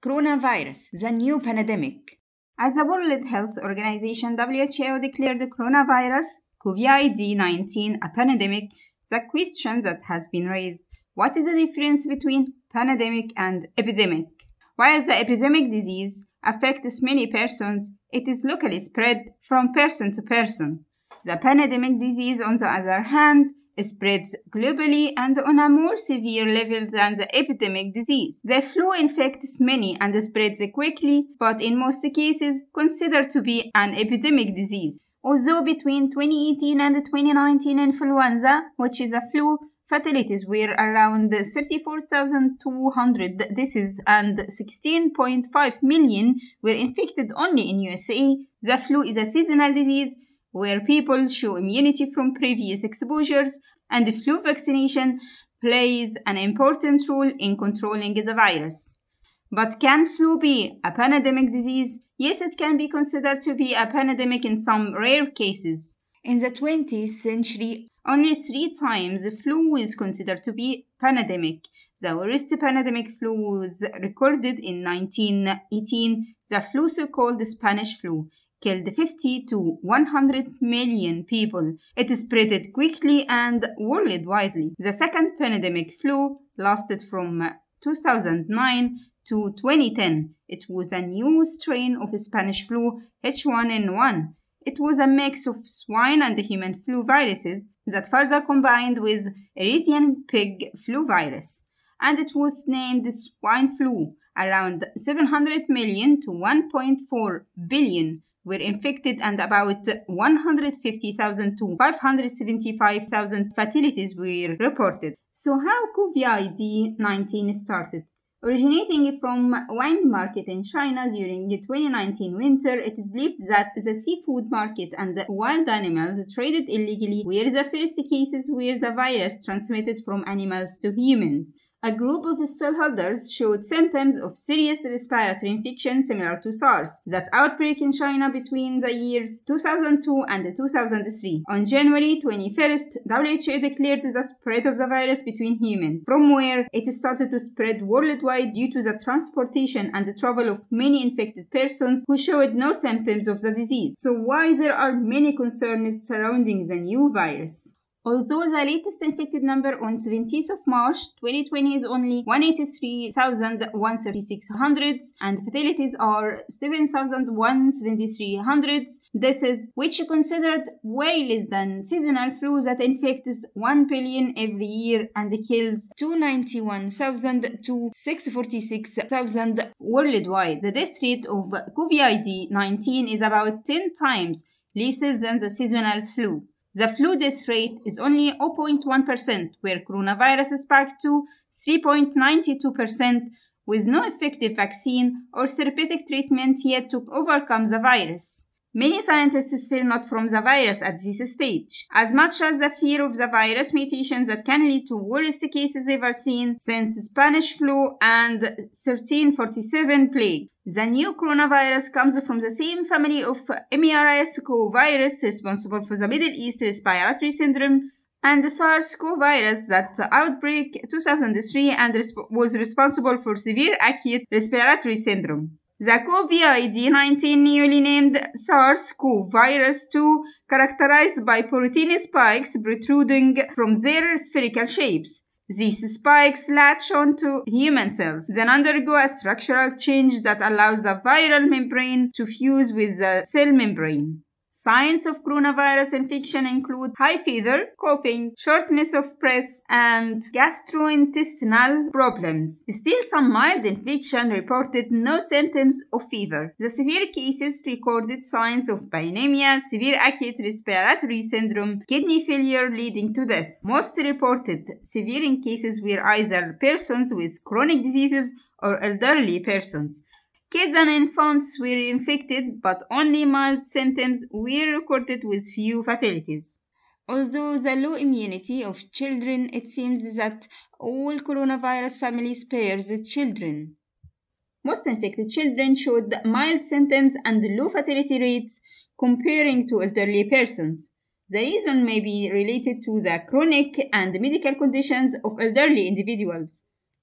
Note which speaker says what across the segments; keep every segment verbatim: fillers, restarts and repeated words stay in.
Speaker 1: Coronavirus, the new pandemic. As the World Health Organization W H O declared the coronavirus COVID nineteen a pandemic, the question that has been raised, what is the difference between pandemic and epidemic? While the epidemic disease affects many persons, it is locally spread from person to person. The pandemic disease, on the other hand, spreads globally and on a more severe level than the epidemic disease. The flu infects many and spreads quickly, but in most cases considered to be an epidemic disease. Although between twenty eighteen and twenty nineteen influenza, which is a flu, fatalities were around thirty-four thousand two hundred deaths and sixteen point five million were infected only in U S A, the flu is a seasonal disease where people show immunity from previous exposures, and flu vaccination plays an important role in controlling the virus. But can flu be a pandemic disease? Yes, it can be considered to be a pandemic in some rare cases. In the twentieth century, only three times flu was considered to be pandemic. The worst pandemic flu was recorded in nineteen eighteen, the flu so-called Spanish flu. Killed fifty to one hundred million people. It spread quickly and worldwide. The second pandemic flu lasted from two thousand nine to twenty ten. It was a new strain of Spanish flu, H one N one. It was a mix of swine and human flu viruses that further combined with Eurasian pig flu virus, and it was named swine flu. Around seven hundred million to one point four billion were infected and about one hundred fifty thousand to five hundred seventy-five thousand fatalities were reported. So how COVID nineteen started? Originating from wine market in China during the twenty nineteen winter, it is believed that the seafood market and the wild animals traded illegally were the first cases where the virus transmitted from animals to humans. A group of stallholders showed symptoms of serious respiratory infection similar to SARS. That outbreak in China between the years two thousand two and two thousand three. On January twenty-first, W H O declared the spread of the virus between humans, from where it started to spread worldwide due to the transportation and the travel of many infected persons who showed no symptoms of the disease. So why there are many concerns surrounding the new virus? Although the latest infected number on seventeenth of March twenty twenty is only one hundred eighty-three thousand one hundred thirty-six and fatalities are seven thousand one hundred seventy-three deaths, which are considered way less than seasonal flu that infects one billion every year and kills two hundred ninety-one thousand to six hundred forty-six thousand worldwide. The death rate of COVID nineteen is about ten times lesser than the seasonal flu. The flu death rate is only zero point one percent, where coronavirus spiked to three point nine two percent, with no effective vaccine or therapeutic treatment yet to overcome the virus. Many scientists fear not from the virus at this stage, as much as the fear of the virus mutations that can lead to worst cases ever seen since Spanish flu and thirteen forty-seven plague. The new coronavirus comes from the same family of MERS-CoV virus responsible for the Middle East respiratory syndrome and the SARS-CoV virus that outbreak two thousand three and resp was responsible for severe acute respiratory syndrome. The COVID nineteen, newly named SARS-CoV virus two, characterized by protein spikes protruding from their spherical shapes. These spikes latch onto human cells, then undergo a structural change that allows the viral membrane to fuse with the cell membrane. Signs of coronavirus infection include high fever, coughing, shortness of breath, and gastrointestinal problems. Still, some mild infection reported no symptoms of fever. The severe cases recorded signs of anemia, severe acute respiratory syndrome, kidney failure leading to death. Most reported severe cases were either persons with chronic diseases or elderly persons. Kids and infants were infected, but only mild symptoms were recorded with few fatalities. Although the low immunity of children, it seems that all coronavirus families spare the children. Most infected children showed mild symptoms and low fatality rates comparing to elderly persons. The reason may be related to the chronic and medical conditions of elderly individuals.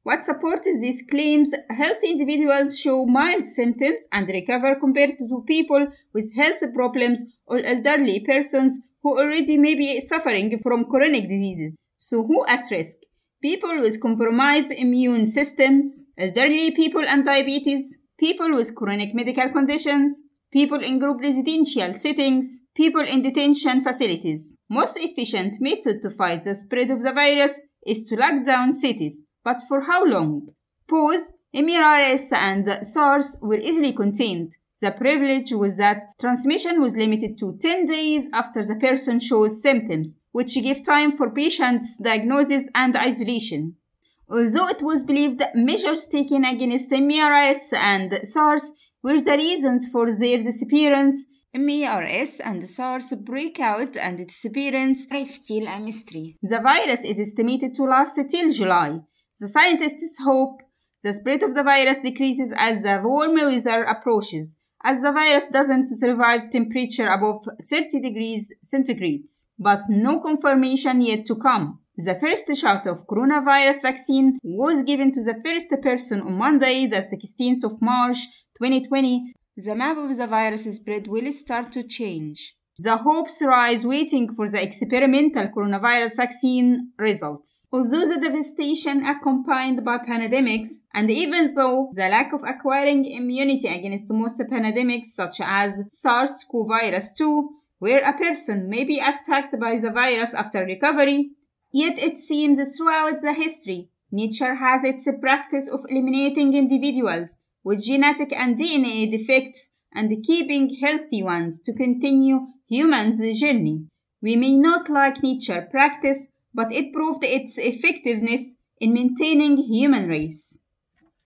Speaker 1: What supports these claims? Healthy individuals show mild symptoms and recover compared to people with health problems or elderly persons who already may be suffering from chronic diseases. So who at risk? People with compromised immune systems, elderly people and diabetes, people with chronic medical conditions, people in group residential settings, people in detention facilities. Most efficient method to fight the spread of the virus is to lock down cities. But for how long? Both MERS and SARS were easily contained. The privilege was that transmission was limited to ten days after the person shows symptoms, which gave time for patients' diagnosis and isolation. Although it was believed that measures taken against MERS and SARS were the reasons for their disappearance, MERS and SARS breakout and disappearance is still a mystery. The virus is estimated to last till July. The scientists hope the spread of the virus decreases as the warm weather approaches, as the virus doesn't survive temperature above thirty degrees centigrade. But no confirmation yet to come. The first shot of coronavirus vaccine was given to the first person on Monday, the sixteenth of March twenty twenty. The map of the virus spread will start to change. The hopes rise waiting for the experimental coronavirus vaccine results. Although the devastation accompanied by pandemics, and even though the lack of acquiring immunity against most pandemics such as SARS CoV two, where a person may be attacked by the virus after recovery, yet it seems throughout the history, nature has its practice of eliminating individuals with genetic and D N A defects and keeping healthy ones to continue humans' journey. We may not like nature practice, but it proved its effectiveness in maintaining human race.